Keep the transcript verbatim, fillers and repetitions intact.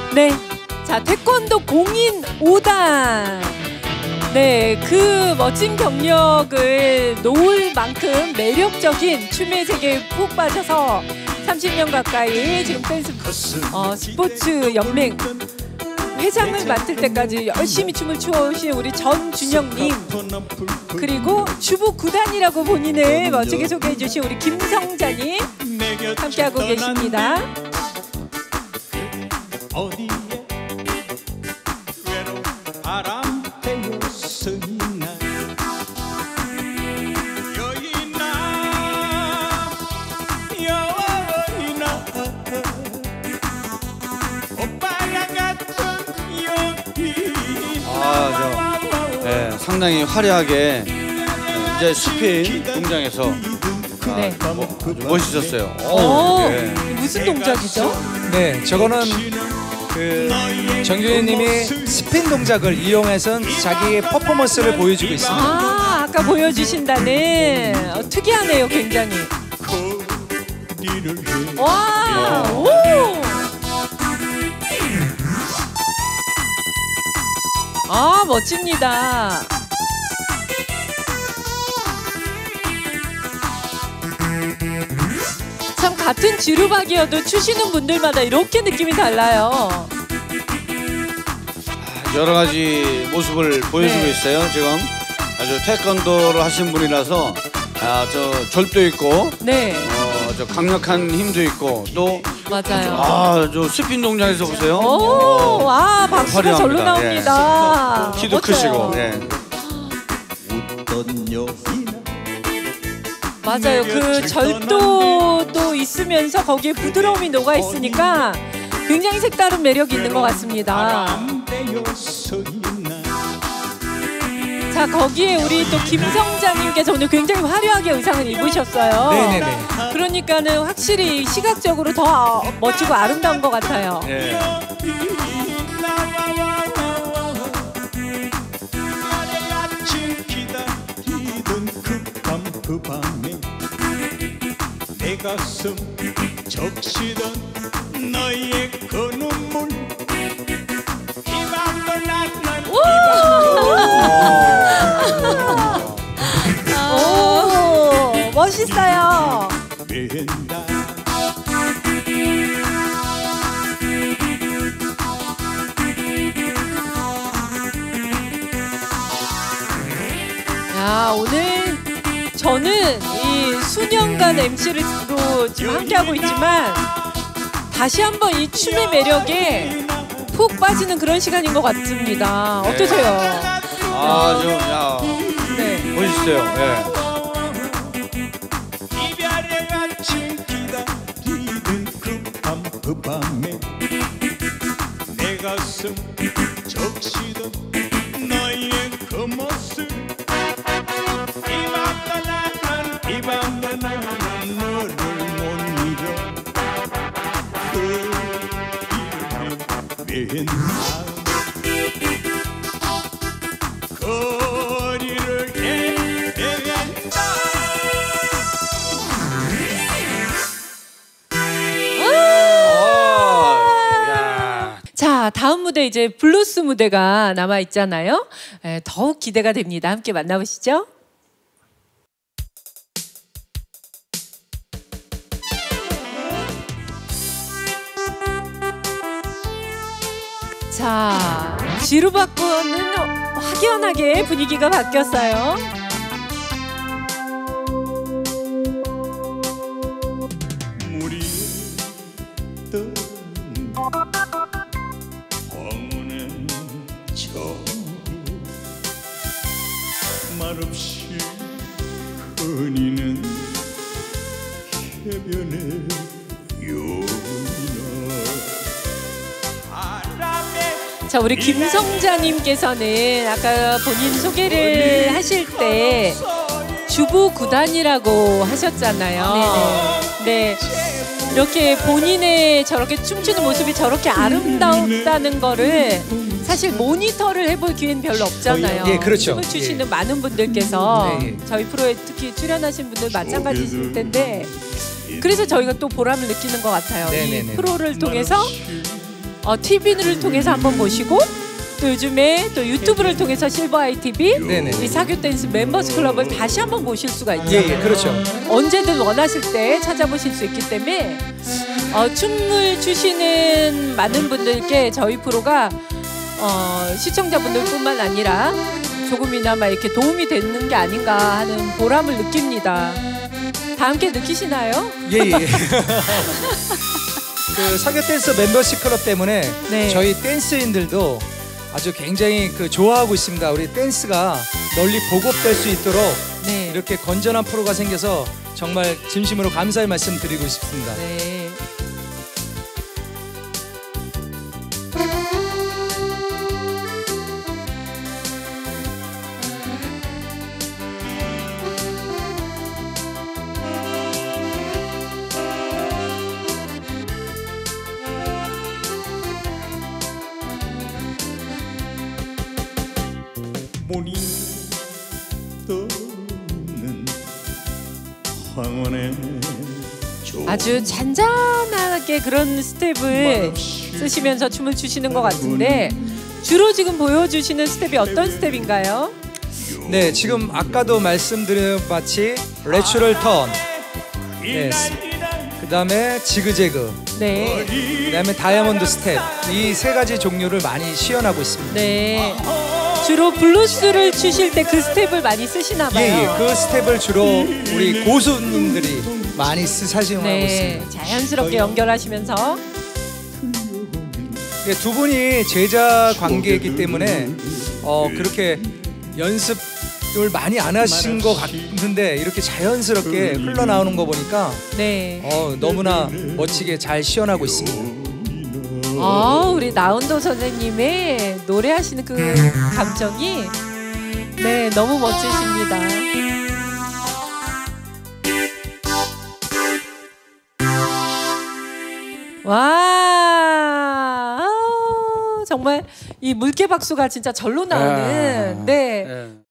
네, 자 태권도 공인 오 단. 네, 그 멋진 경력을 놓을 만큼 매력적인 춤의 세계에 푹 빠져서 삼십 년 가까이 지금 댄스 어, 스포츠 연맹 회장을 맡을 때까지 열심히 춤을 추어오신 우리 전준영님, 그리고 주부 구단이라고 본인을 멋지게 소개해 주신 우리 김성자님 함께하고 계십니다. 아, 저, 네, 상당히 화려하게 이제 스핀 동작에서 아, 네. 뭐, 멋있었어요. 오, 오, 네. 무슨 동작이죠? 네, 저거는 그 정준희님이 스핀 동작을 이용해서 자기의 퍼포먼스를 보여주고 있습니다. 아, 아까 보여주신다는 어, 특이하네요, 굉장히. 와, 오. 아, 멋집니다. 참 같은 지루박이어도 추시는 분들마다 이렇게 느낌이 달라요. 여러 가지 모습을 보여주고 네. 있어요. 지금 아주 태권도를 하신 분이라서 아, 저 절도 있고, 네, 어, 저 강력한 힘도 있고, 또 맞아요. 아, 저 스핀 동작에서 보세요. 오, 와, 박수가 절로 화려합니다. 나옵니다. 예. 키도 멋져요. 크시고. 예. 맞아요. 그 절도도 있으면서 거기에 부드러움이 녹아 있으니까 굉장히 색다른 매력이 있는 것 같습니다. 자, 거기에 우리 또 김성자님께서 오늘 굉장히 화려하게 의상을 입으셨어요. 네네네. 그러니까는 확실히 시각적으로 더 멋지고 아름다운 것 같아요. 예. 그 밤에 내 가슴 적시던 너의 그 눈물 이 밤도 나는 오, 멋있어요. 맨날 야, 오늘 저는 이 수년간 엠시로 지금 함께하고 있지만 다시 한번 이 춤의 매력에 푹 빠지는 그런 시간인 것 같습니다. 어떠세요? 아, 좀, 야, 네. 멋있어요. 예. 이별의 같이 기다리던 그 밤 그 밤에 내 가슴 적시던 너의 그 모습 이 밤도 나는 이 밤도 나는 너를 못 잊어 그 이름에 맨날 거리를 헤맨다. 자, 다음 무대 이제 블루스 무대가 남아 있잖아요. 에, 더욱 기대가 됩니다. 함께 만나보시죠. 자, 지루박과는 확연하게 분위기가 바뀌었어요. 물이 떠는 황혼의 저물 말없이 흐리는 해변의 요나 자, 우리 김성자님께서는 아까 본인 소개를 하실 때 주부 구단이라고 하셨잖아요. 네. 이렇게 본인의 저렇게 춤추는 모습이 저렇게 아름다웠다는 거를 사실 모니터를 해볼 기회는 별로 없잖아요. 예, 그렇죠. 춤을 추시는 예. 많은 분들께서 네, 예. 저희 프로에 특히 출연하신 분들 마찬가지일 텐데 그래서 저희가 또 보람을 느끼는 것 같아요. 네, 네, 이 네. 프로를 통해서 어, 티비를 통해서 한번 보시고 또 요즘에 또 유튜브를 통해서 실버 아이티비 네네. 이 사교 댄스 멤버스 클럽을 다시 한번 보실 수가 있죠. 예, 예, 그렇죠. 언제든 원하실 때 찾아보실 수 있기 때문에 어, 춤을 추시는 많은 분들께 저희 프로가 어, 시청자분들뿐만 아니라 조금이나마 이렇게 도움이 되는 게 아닌가 하는 보람을 느낍니다. 다 함께 느끼시나요? 예, 예. 그 사교 댄서 멤버십 클럽 때문에 네. 저희 댄스인들도 아주 굉장히 그 좋아하고 있습니다. 우리 댄스가 널리 보급될 수 있도록 네. 이렇게 건전한 프로가 생겨서 정말 진심으로 감사의 말씀 드리고 싶습니다. 네. 문이 떠오르는 황혼의 아주 잔잔하게 그런 스텝을 쓰시면서 춤을 추시는 것 같은데 주로 지금 보여주시는 스텝이 어떤 스텝인가요? 네, 지금 아까도 말씀드린 마치 레츄럴 턴, 네, 그 다음에 지그재그, 네. 그 다음에 다이아몬드 스텝, 이 세 가지 종류를 많이 시연하고 있습니다. 네. 주로 블루스를 추실 때 그 스텝을 많이 쓰시나 봐요. 예, 예, 그 스텝을 주로 우리 고수님들이 많이 쓰 사용하고 네. 있습니다. 자연스럽게 연결하시면서 예, 두 분이 제자 관계이기 때문에 어, 그렇게 연습을 많이 안 하신 것 같은데 이렇게 자연스럽게 흘러나오는 거 보니까 네. 어, 너무나 멋지게 잘 시연하고 있습니다. 아, 우리 나운도 선생님의 노래하시는 그 감정이 네, 너무 멋지십니다. 와, 아, 정말 이 물개 박수가 진짜 절로 나오는 네.